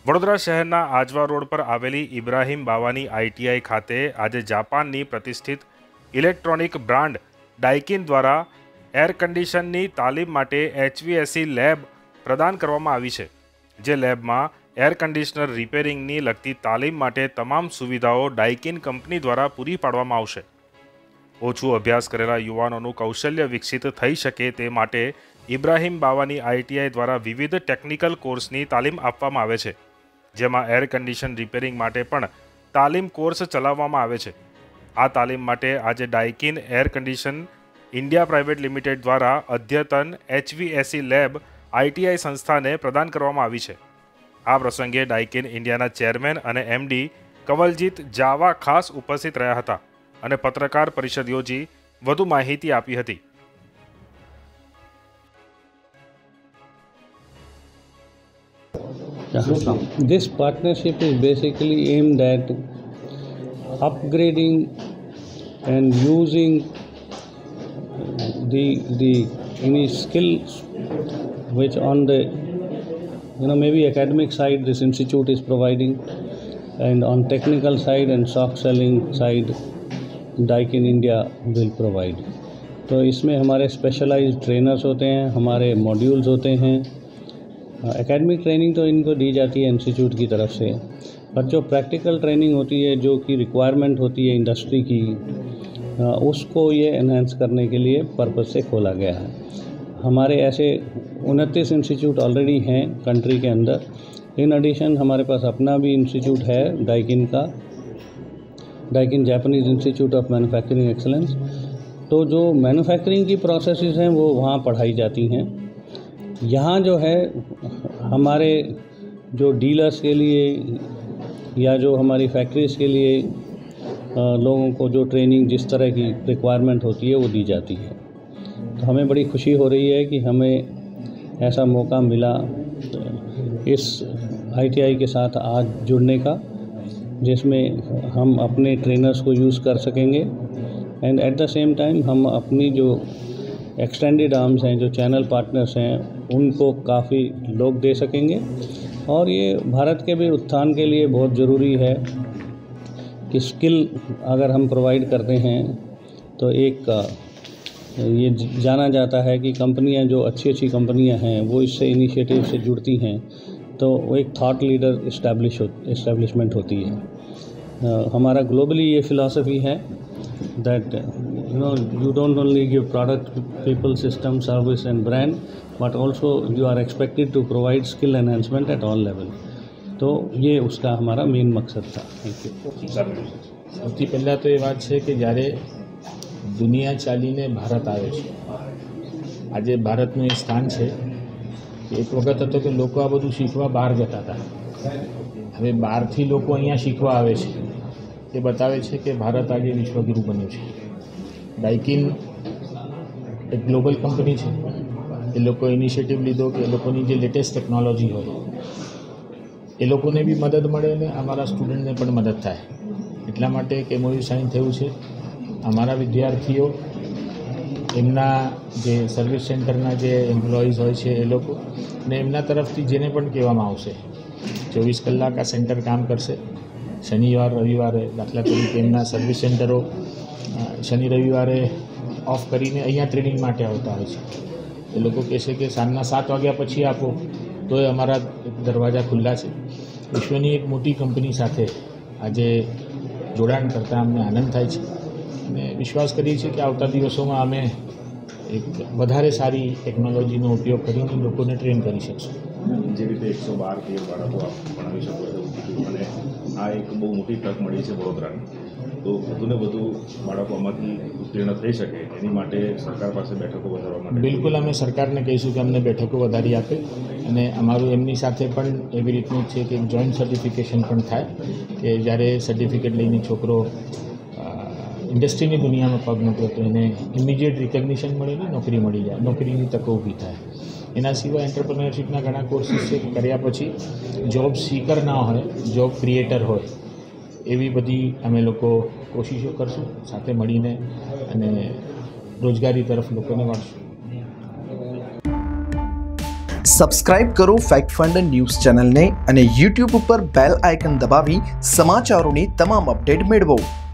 વડોદરા શહેરના આજવા રોડ પર આવેલી ઇબ્રાહીમ બાવાની આઈટીઆઈ ખાતે આજે જાપાનની પ્રતિષ્ઠિત ઇલેક્ટ્રોનિક બ્રાન્ડ ડાઇકિન દ્વારા એર કન્ડિશનની તાલીમ માટે HVAC લેબ પ્રદાન કરવામાં આવી છે, જે લેબમાં એર કન્ડિશનર રિપેરિંગની લગતી તાલીમ માટે તમામ સુવિધાઓ ડાઇકિન કંપની દ્વારા પૂરી પાડવામાં આવશે। ઓછું અભ્યાસ કરેલા યુવાનોનું કૌશલ્ય વિકસિત થઈ શકે તે માટે ઇબ્રાહીમ બાવાની આઈટીઆઈ દ્વારા વિવિધ ટેકનિકલ કોર્સની તાલીમ આપવામાં આવે છે, જેમાં એર કન્ડિશન રિપેરિંગ માટે પણ તાલીમ કોર્સ ચલાવવામાં આવે છે। આ તાલીમ માટે આજે Daikin air condition India private limited દ્વારા અદ્યતન HVAC લેબ આઈટીઆઈ સંસ્થાને પ્રદાન કરવામાં આવી છે। આ પ્રસંગે ડાઇકિન ઇન્ડિયાના ચેરમેન અને MD કવલજીત જાવા ખાસ ઉપસ્થિત રહ્યા હતા અને પત્રકાર પરિષદ યોજી વધુ માહિતી આપી હતી। This partnership is basically aimed at upgrading and using the any skills which on the maybe academic side this institute is providing, and on technical side and soft selling side Daikin India will provide। तो इसमें हमारे specialised trainers होते हैं, हमारे modules होते हैं। Academic training तो इनको दी जाती है इंस्टीट्यूट की तरफ से, पर जो प्रैक्टिकल ट्रेनिंग होती है, जो कि रिक्वायरमेंट होती है इंडस्ट्री की, उसको ये एनहांस करने के लिए पर्पस से खोला गया है। हमारे ऐसे 29 इंस्टीट्यूट ऑलरेडी हैं कंट्री के अंदर। इन एडिशन हमारे पास अपना भी इंस्टीट्यूट है डाइकिन का, Daikin Japanese institute of manufacturing excellence. तो जो मैन्युफैक्चरिंग की प्रोसेसेस हैं वो वहाँ पढ़ाई जाती हैं। यहाँ जो है हमारे जो डीलर्स के लिए या जो हमारी फैक्ट्रीज़ के लिए लोगों को जो ट्रेनिंग जिस तरह की रिक्वायरमेंट होती है वो दी जाती है। तो हमें बड़ी खुशी हो रही है कि हमें ऐसा मौका मिला इस ITI के साथ आज जुड़ने का, जिसमें हम अपने ट्रेनर्स को यूज़ कर सकेंगे and at the same time हम अपनी जो एक्सटेंडेड आर्म्स हैं, जो चैनल पार्टनर्स हैं, उनको काफ़ी लोग दे सकेंगे। और ये भारत के भी उत्थान के लिए बहुत ज़रूरी है कि स्किल अगर हम प्रोवाइड करते हैं तो एक ये जाना जाता है कि कंपनियां जो अच्छी अच्छी कंपनियां हैं वो इससे इनिशिएटिव से जुड़ती हैं तो वो एक थॉट लीडर इस्टेब्लिशमेंट होती है। हमारा ग्लोबली ये फिलॉसफी है that you don't only give product, people, system, service and brand, but also you are expected to provide skill enhancement at all level। तो ये उसका हमारा मेन मकसद था। Thank you. સૌથી પહેલાં તો એ વાત છે કે જ્યારે દુનિયા ચાલીને ભારત આવે છે, આજે ભારતનું એ સ્થાન છે કે એક વખત હતો કે લોકો આ બધું શીખવા બહાર જતા હતા, હવે બહારથી લોકો અહીંયા શીખવા આવે છે। એ બતાવે છે કે ભારત આજે વિશ્વગુરુ બન્યું છે। ડાઇકિન એક ગ્લોબલ કંપની છે, એ લોકો ઇનિશિયેટિવ લીધો કે એ લોકોની જે લેટેસ્ટ ટેકનોલોજી હોય એ લોકોને બી મદદ મળે અને અમારા સ્ટુડન્ટને પણ મદદ થાય, એટલા માટે એક MOU સાઇન થયું છે। અમારા વિદ્યાર્થીઓ એમના જે સર્વિસ સેન્ટરના જે એમ્પ્લોઈઝ હોય છે એ લોકો અને એમના તરફથી જેને પણ કહેવામાં આવશે 24 કલાક આ સેન્ટર કામ કરશે। શનિવાર રવિવારે દાખલા તરીકે એમના સર્વિસ સેન્ટરો શનિ રવિવારે ઓફ કરીને અહીંયા ટ્રેનિંગ માટે આવતા હોય છે। એ લોકો કહેશે કે સાંજના 7 વાગ્યા પછી આપો તો એ અમારા દરવાજા ખુલ્લા છે। વિશ્વની એક મોટી કંપની સાથે આજે જોડાણ કરતાં અમને આનંદ થાય છે અને વિશ્વાસ કરીએ છીએ કે આવતા દિવસોમાં અમે એક વધારે સારી ટેકનોલોજીનો ઉપયોગ કરીને લોકોને ટ્રેન કરી શકશું। જે રીતે 112 બાળકો ભણાવી શકો છો અને આ એક બહુ મોટી તક મળી છે વડોદરાની, તો વધુને વધુ બાળકો આમાંથી ઉત્તીર્ણ થઈ શકે એની માટે સરકાર પાસે બેઠકો વધારવા માટે બિલકુલ અમે સરકારને કહીશું કે અમને બેઠકો વધારી આપે અને અમારું એમની સાથે પણ એવી રીતનું છે કે જોઈન્ટ સર્ટિફિકેશન પણ થાય કે જ્યારે સર્ટિફિકેટ લઈને છોકરો ઇન્ડસ્ટ્રીની દુનિયામાં પગ મૂકે તો એને ઇમિડિયેટ રિકગ્નિશન મળે ને નોકરી મળી જાય, નોકરીની તકો ઊભી થાય। એના સિવાય એન્ટરપ્રેન્યોરશિપના ઘણા કોર્સીસ છે કર્યા પછી જોબ सीकर ના હોય, જોબ ક્રિએટર હોય, એવી બધી અમે લોકો કોશિશો કરશું સાથે મળીને અને રોજગારી તરફ લોકોને વાળશું। સબસ્ક્રાઇબ કરો ફેક્ટ ફંડ ન્યૂઝ ચેનલને અને YouTube ઉપર બેલ આઇકન દબાવી સમાચારોની તમામ અપડેટ મેળવો।